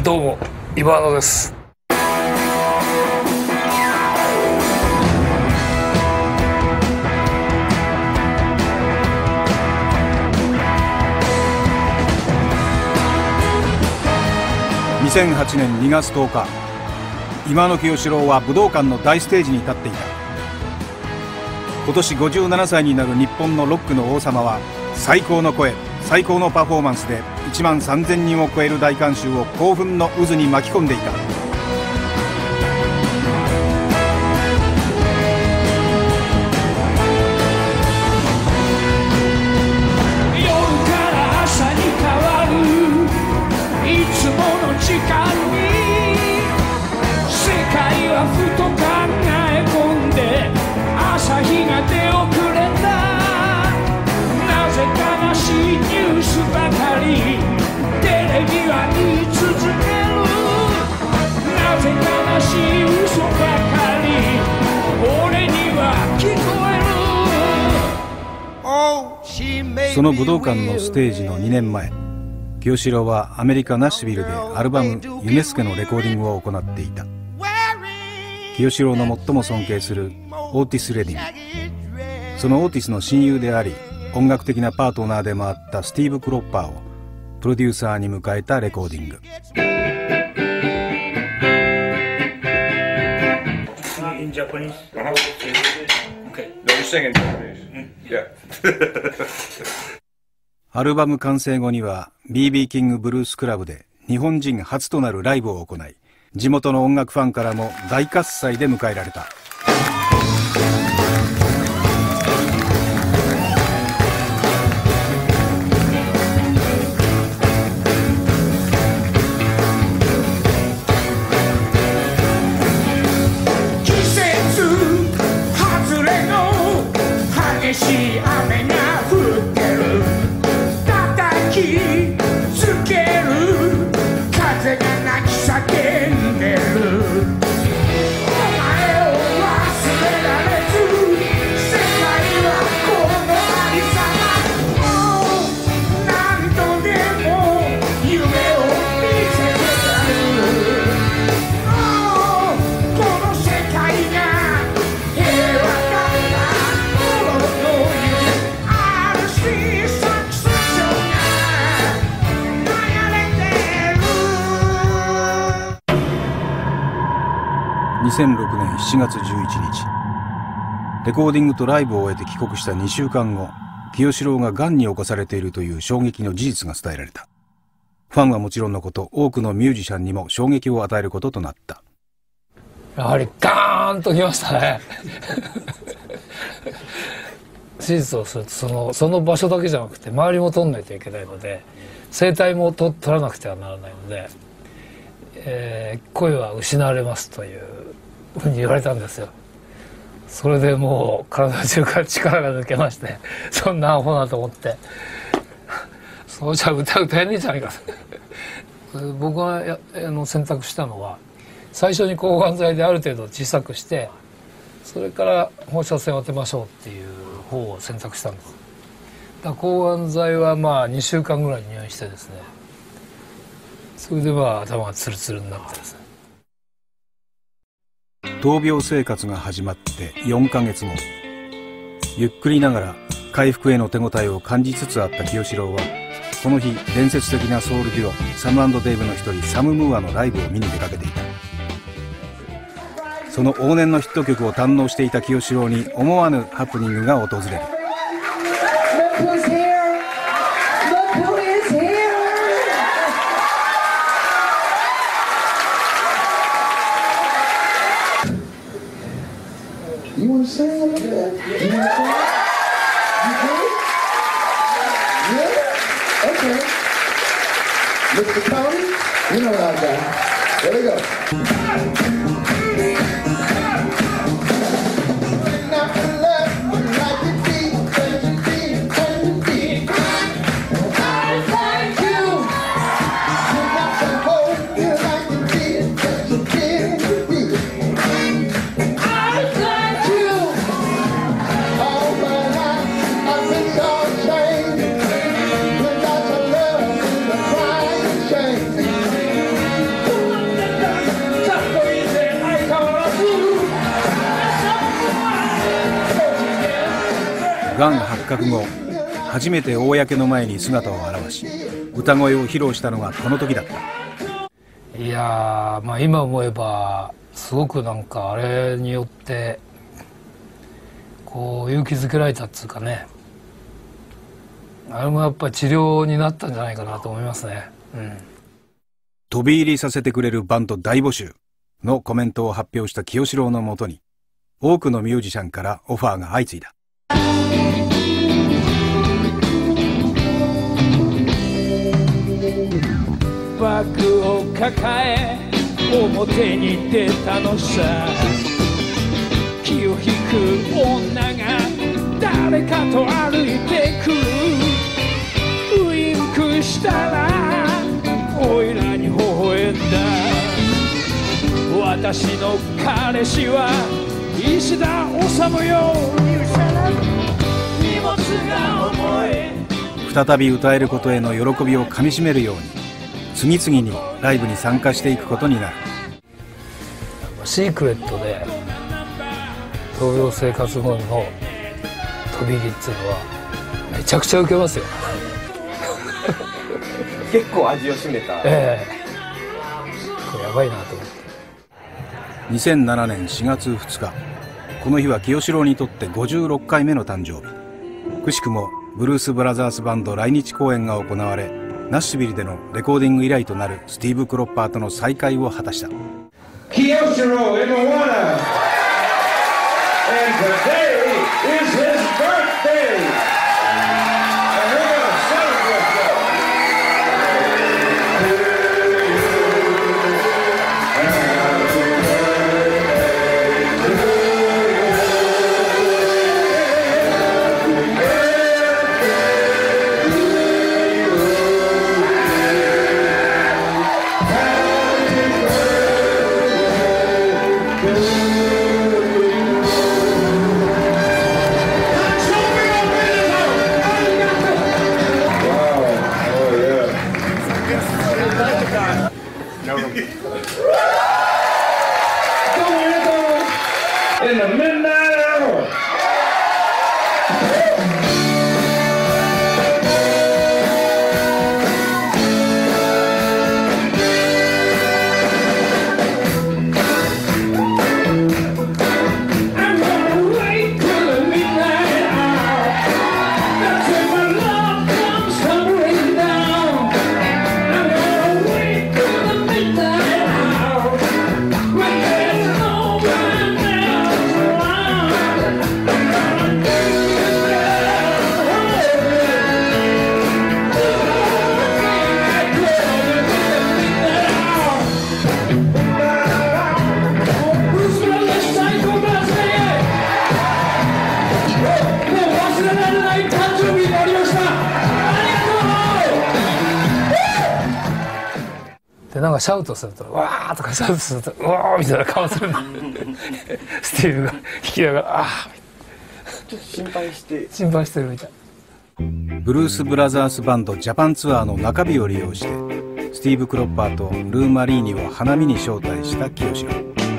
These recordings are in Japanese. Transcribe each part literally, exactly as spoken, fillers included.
どうも今野です。 にせんはちねんにがつとおか、今野清志郎は武道館の大ステージに立っていた。今年ごじゅうななさいになる日本のロックの王様は、最高の声、最高のパフォーマンスでいちまんさんぜんにんを超える大観衆を興奮の渦に巻き込んでいた。その武道館のステージのにねんまえ、清志郎はアメリカ・ナッシュビルでアルバム「ユネスケ」のレコーディングを行っていた。清志郎の最も尊敬するオーティス・レディン、そのオーティスの親友であり音楽的なパートナーでもあったスティーブ・クロッパーをプロデューサーに迎えたレコーディング。 In Japanese? Uh-huh. Okay. No, you sing in Japanese. Yeah. アルバム完成後には ビービー キングブルースクラブで日本人初となるライブを行い、地元の音楽ファンからも大喝采で迎えられた。にせんろくねんしちがつじゅういちにち、レコーディングとライブを終えて帰国したにしゅうかんご、清志郎ががんに侵されているという衝撃の事実が伝えられた。ファンはもちろんのこと、多くのミュージシャンにも衝撃を与えることとなった。 やはりガーンときましたね手術をするとその、その場所だけじゃなくて周りも取んないといけないので、声帯もと取らなくてはならないので、えー、声は失われますというふうに言われたんですよ。それでもう体中から力が抜けまして、そんなアホなと思ってそうじゃ歌歌えねえじゃないか僕がやあの選択したのは、最初に抗がん剤である程度小さくして、それから放射線を当てましょうっていう方を選択したんです。だから抗がん剤はまあにしゅうかんぐらい入院してですね、それでは頭がツルツルになってですね。 闘病生活が始まってよんかげつご、ゆっくりながら回復への手応えを感じつつあった清志郎は、この日伝説的なソウルデュオサム&デイブの一人サム・ムーアのライブを見に出かけていた。その往年のヒット曲を堪能していた清志郎に思わぬハプニングが訪れる。 You want to sing a little bit? You want to sing? You good? Yeah? Okay. Mister Tony, you know what I got. There we go. がん発覚後初めて公の前に姿を現し歌声を披露したのがこの時だった。 いやー、まあ今思えばすごくなんかあれによってこう勇気づけられたっつうかね、あれもやっぱり治療になったんじゃないかなと思いますね。うん、 飛び入りさせてくれるバンド大募集のコメントを発表した清志郎のもとに多くのミュージシャンからオファーが相次いだ。 バッグを抱え表に出たのさ、気を引く女が誰かと歩いてくる。ウインクしたらおいらに微笑んだ。私の彼氏は石田治よ。荷物が重い。 再び歌えることへの喜びをかみしめるように次々にライブに参加していくことになる。 シークレットで闘病生活後の飛び入りっていうのはめちゃくちゃウケますよ。 結構味を占めた。 ええ、これやばいなと思って。 にせんななねんしがつふつか、この日は清志郎にとってごじゅうろっかいめの誕生日。くしくもブルース・ブラザースバンド来日公演が行われ、ナッシュビルでのレコーディング以来となるスティーブ・クロッパーとの再会を果たした。 Kiyoshiro Iwawara, and today is his birthday, and we're going to celebrate that. In the midnight hour. I'm gonna wait till the midnight hour. That's when my love comes tumbling down. I'm gonna wait till the midnight hour when there's no one else around. I'm gonna do it Bruce Willis, Psycho Blast, もう忘れられない誕生日になりました。ありがとう。 でなんかシャウトするとわーとかシャウトするとうわーみたいな顔するんだ。スティーブが弾きながらあーちょっと心配して心配してるみたい。 ブルース・ブラザースバンドジャパンツアーの中日を利用してスティーブ・クロッパーとルー・マリーニを花見に招待した清志郎。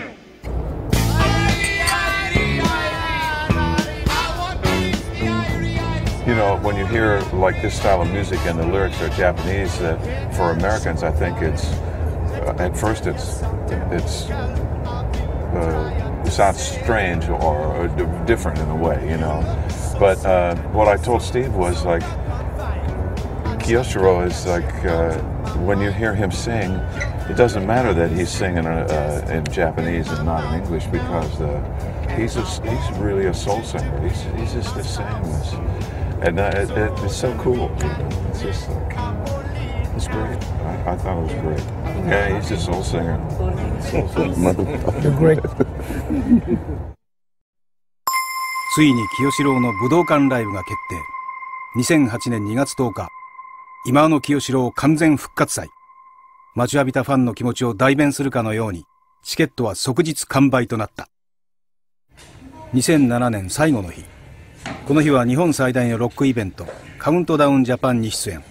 You know, when you hear like this style of music and the lyrics are Japanese, uh, for Americans, I think it's uh, at first it's it's uh, it sounds strange or, or different in a way, you know. But uh, what I told Steve was like, Kiyoshiro is like uh, when you hear him sing, it doesn't matter that he's singing uh, in Japanese and not in English because uh, he's a, he's really a soul singer. He's he's just the same as. And uh, it, it, it's so cool. It's just like, it's great. I, I thought it was great. Yeah, he's just a soul singer. Soul singer. You're great. ついに清志郎の武道館ライブが決定。にせんはちねんにがつとおか、今の清志郎完全復活祭。待ちわびたファンの気持ちを代弁するかのように、チケットは即日完売となった。にせんななねん最後の日。この日は日本最大のロックイベントカウントダウンジャパンに出演。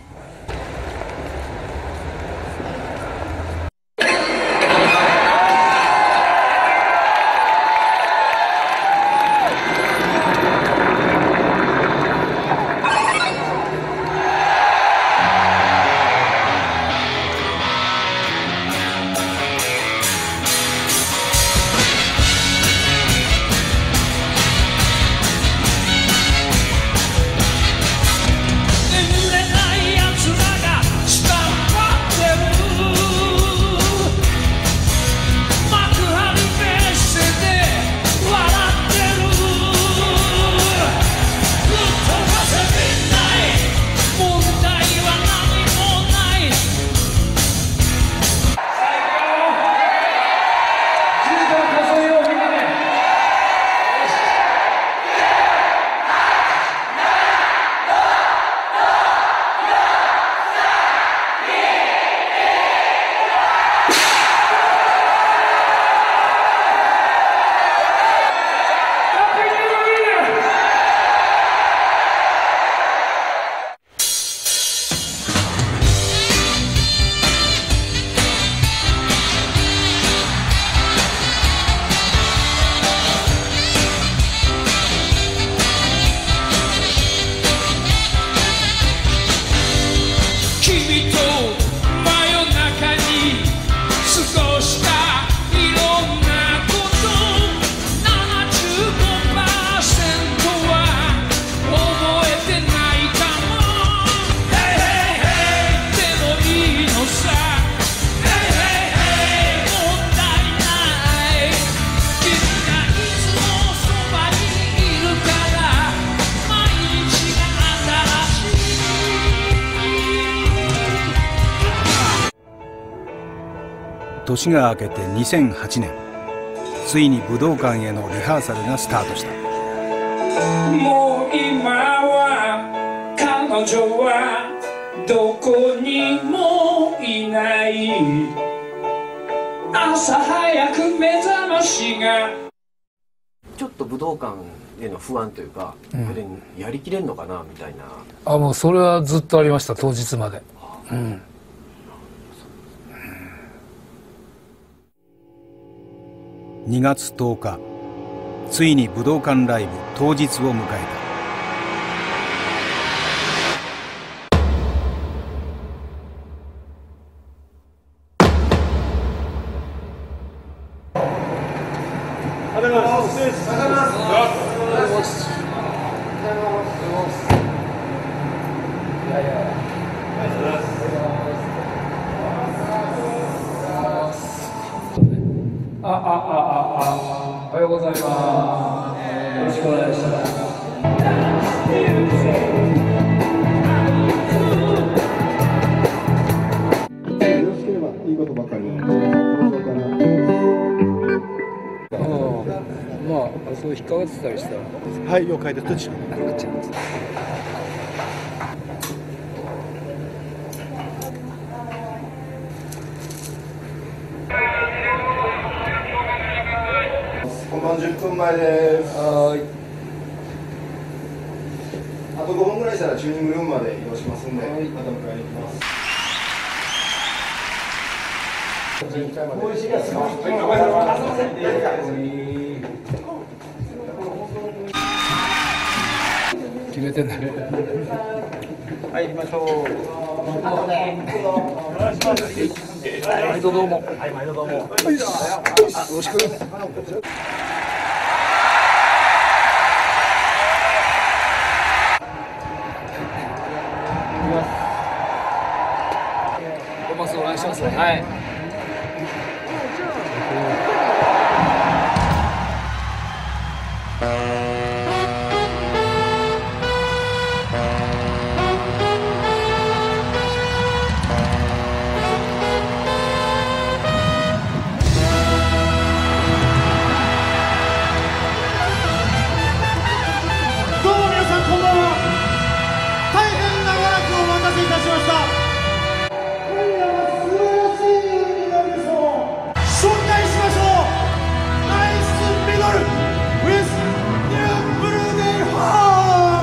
年が明けてにせんはちねん、ついに武道館へのリハーサルがスタートした。 もう今は彼女はどこにもいない。朝早く目覚ましがちょっと武道館への不安というか、うん、これやりきれんのかなみたいな。 あ、もうそれはずっとありました、当日まで。うん、 にがつとおか、ついに武道館ライブ当日を迎えた。 あ、あ、あ、あ、あ、おはようございます。よろしくお願いします。 よろしければいいことばかりを登場から。 ああ、まあ、そう引っかかってたりしたら。 はい、了解です。どっち？本番じゅっぷんまえです。はい。あとごふんぐらいしたらチューニングルームまで移動しますんで、はい、また迎えに行きます。もう一時間ですか？はい、頑張ります。 決めてんだよ。 はい、行きましょう。 毎度どうも。 はい、毎度どうも。よろしく。お願いしますね。はい。 どうも皆さんこんばんは。大変長らくお待たせいたしました。紹介しましょう。ナイスミドル with New Blue Day Home。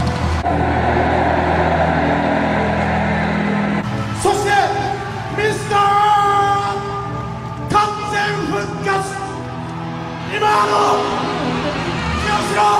そしてミスター完全復活、今の清志郎。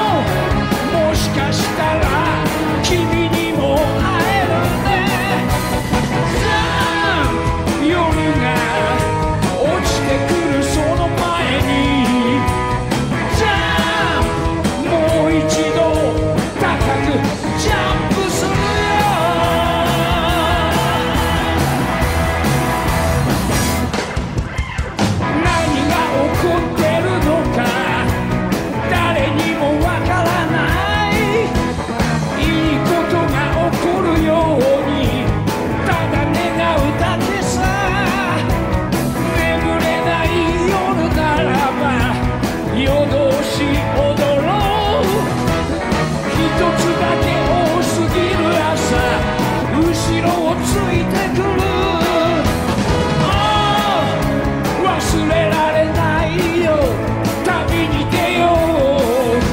もしかしたら君にも会えるね。 し踊ろう一つだけ多すぎる朝後ろをついてくる忘れられないよ旅に出よう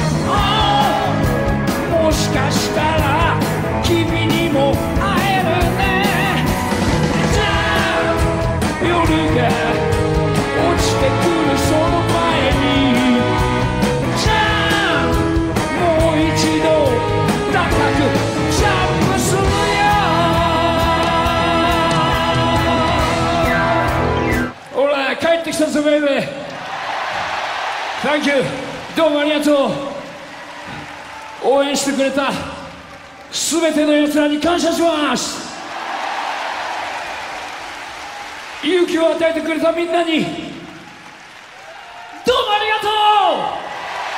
もしかしたら君にも会えるねじゃあ夜が落ちてくるその前にじゃあもう一度高くジャンプするよほら帰ってきたぞベイベー Thank you どうもありがとう応援してくれた全ての奴らに感謝します勇気を与えてくれたみんなにどうもありがとう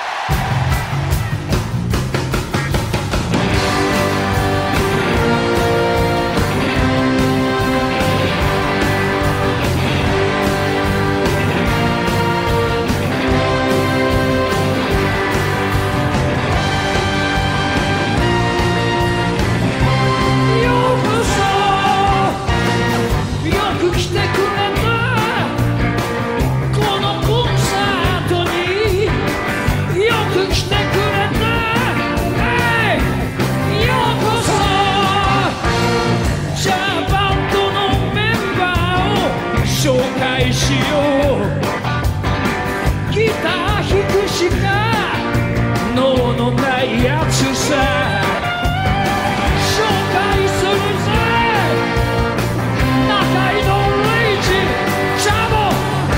しようギター弾くしか脳のないやつさ紹介するぜ中井のレイジジャボ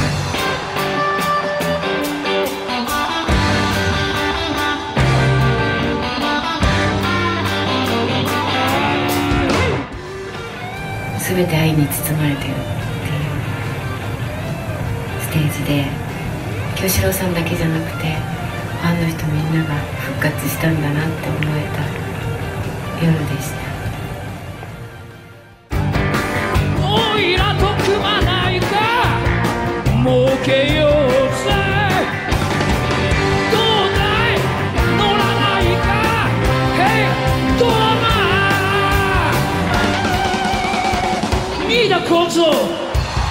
全て愛に包まれてるステージで清志郎さんだけじゃなくてファンの人みんなが復活したんだなって思えた夜でしたおいらと組まないか儲けようぜどうだい乗らないかヘイドラマーミーダ小僧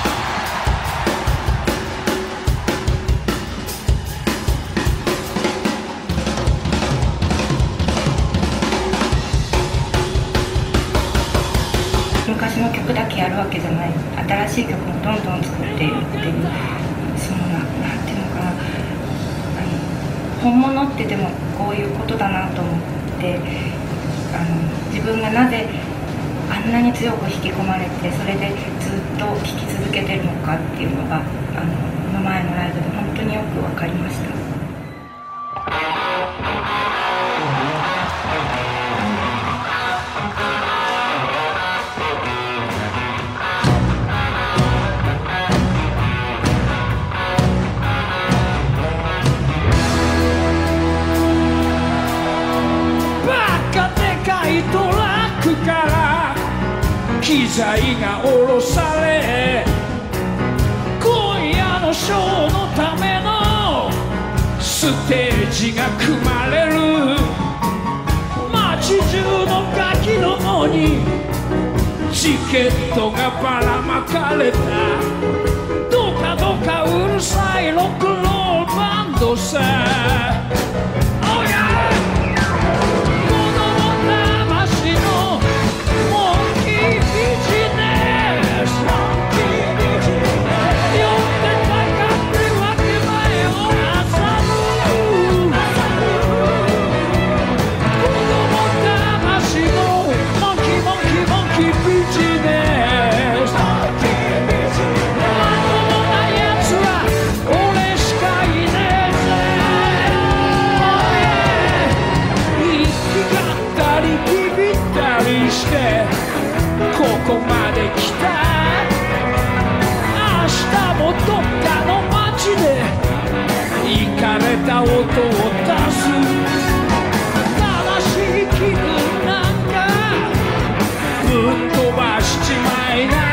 昔の曲だけやるわけじゃない新しい曲もどんどん作っているっていうそのななんていうのかなあの本物ってでもこういうことだなと思ってあの自分がなぜあんなに強く引き込まれてそれでずっと聴き続けてるのかっていうのがあのこの前のライブで本当によく分かりました。 トラックから機材が下ろされ今夜のショーのためのステージが組まれる街中のガキどもにチケットがばらまかれたどかどかうるさいロックロールバンドさここまで来た明日もどっかの街でイカれた音を出す悲しい気分なんかぶっ飛ばしちまいな